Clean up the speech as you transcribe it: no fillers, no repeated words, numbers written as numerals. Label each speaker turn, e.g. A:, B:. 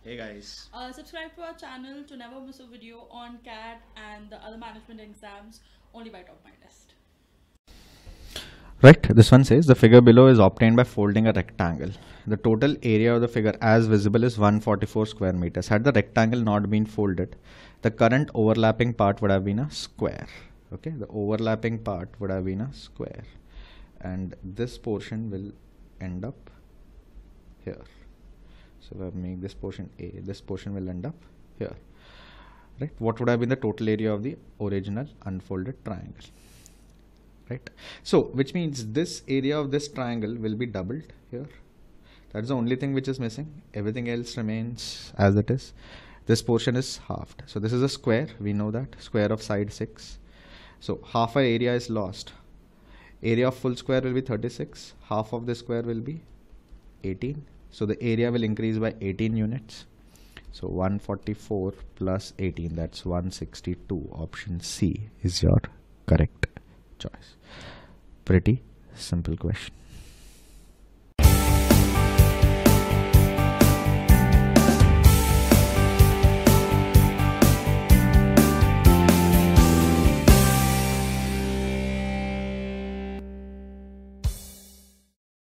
A: Hey guys.
B: Subscribe to our channel to never miss a video on CAT and the other management exams only by Topmytest.
A: Right, this one says the figure below is obtained by folding a rectangle. The total area of the figure as visible is 144 square meters. Had the rectangle not been folded, the current overlapping part would have been a square. Okay, the overlapping part would have been a square. And this portion will end up here. So if I make this portion A, this portion will end up here. Right, what would have been the total area of the original unfolded triangle? Right, so which means this area of this triangle will be doubled here. That's the only thing which is missing. Everything else remains as it is. This portion is halved. So this is a square. We know that square of side 6. So half our area is lost. Area of full square will be 36. Half of the square will be 18. So the area will increase by 18 units. So 144 plus 18, that's 162. Option C is your correct choice. Pretty simple question.